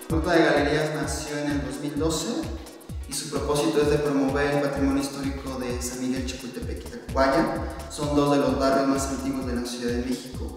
Ruta de Galerías nació en el 2012 y su propósito es de promover el patrimonio histórico de San Miguel Chapultepec y Tacubaya. Son dos de los barrios más antiguos de la Ciudad de México.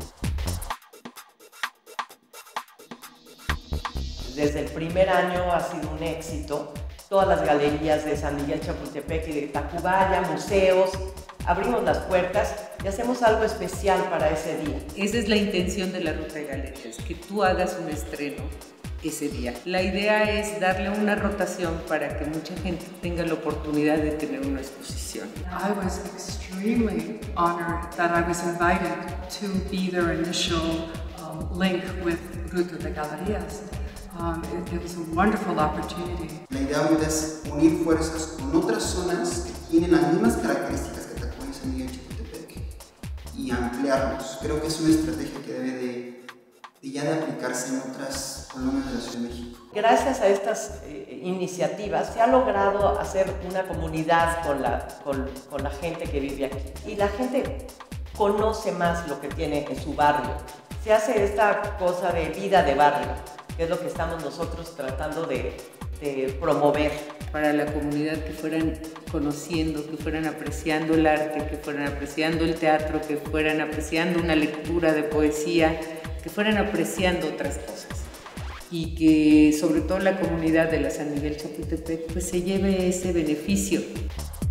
Desde el primer año ha sido un éxito. Todas las galerías de San Miguel Chapultepec y de Tacubaya, museos, abrimos las puertas y hacemos algo especial para ese día. Esa es la intención de la Ruta de Galerías, que tú hagas un estreno ese día. La idea es darle una rotación para que mucha gente tenga la oportunidad de tener una exposición. I was extremely honored that I was invited to be their initial link with Ruta de Galerías. It was a wonderful opportunity. La idea es unir fuerzas con otras zonas que tienen las mismas características que Tacubaya y San Miguel Chapultepec y ampliarlos. Creo que es una estrategia que debe de aplicarse en otras colonias de la Ciudad de México. Gracias a estas iniciativas se ha logrado hacer una comunidad con la gente que vive aquí. Y la gente conoce más lo que tiene en su barrio. Se hace esta cosa de vida de barrio, que es lo que estamos nosotros tratando de promover. Para la comunidad, que fueran conociendo, que fueran apreciando el arte, que fueran apreciando el teatro, que fueran apreciando una lectura de poesía, que fueran apreciando otras cosas. Y que sobre todo la comunidad de la San Miguel Chapultepec pues se lleve ese beneficio.